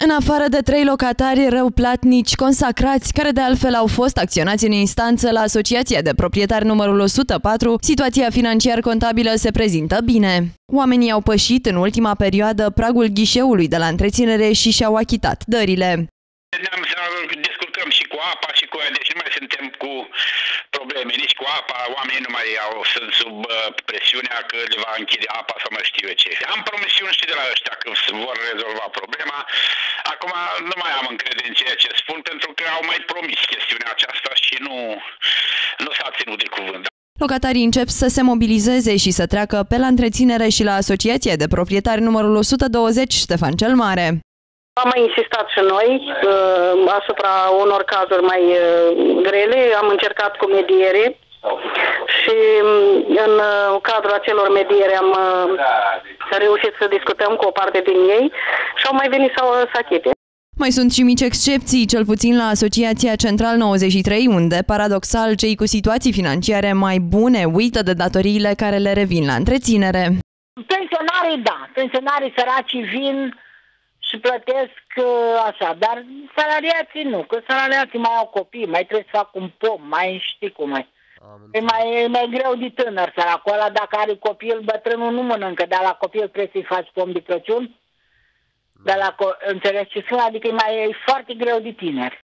În afară de 3 locatari răuplatnici consacrați, care de altfel au fost acționați în instanță la Asociația de Proprietari numărul 104, situația financiar-contabilă se prezintă bine. Oamenii au pășit în ultima perioadă pragul ghișeului de la întreținere și și-au achitat dările. Ne-am să descurcăm și cu apa și cu aia, deci nu mai suntem cu probleme, nici cu apa, oamenii nu mai sunt sub presiunea că le va închide apa sau mai știu eu ce. Am promisiuni și de la ăștia că vor rezolva problema. Acum nu mai am încredere în ceea ce spun, pentru că au mai promis chestiunea aceasta și nu s-a ținut de cuvânt. Locatarii încep să se mobilizeze și să treacă pe la întreținere și la Asociația de Proprietari numărul 120 Ștefan cel Mare. Am mai insistat și noi asupra unor cazuri mai grele, am încercat cu mediere și în cadrul acelor mediere am reușit să discutăm cu o parte din ei și au mai venit să achite. Mai sunt și mici excepții, cel puțin la Asociația Central 93, unde, paradoxal, cei cu situații financiare mai bune uită de datoriile care le revin la întreținere. Pensionarii, da. Pensionarii săraci vin și plătesc așa, dar salariații nu, că salariații mai au copii, mai trebuie să fac un pom, mai știi cum e. E mai greu de tânăr săracul ăla, dacă are copil, bătrânul nu mănâncă, dar la copil trebuie să-i faci pom de Crăciun, dar înțelegi ce sunt, adică e foarte greu de tineri.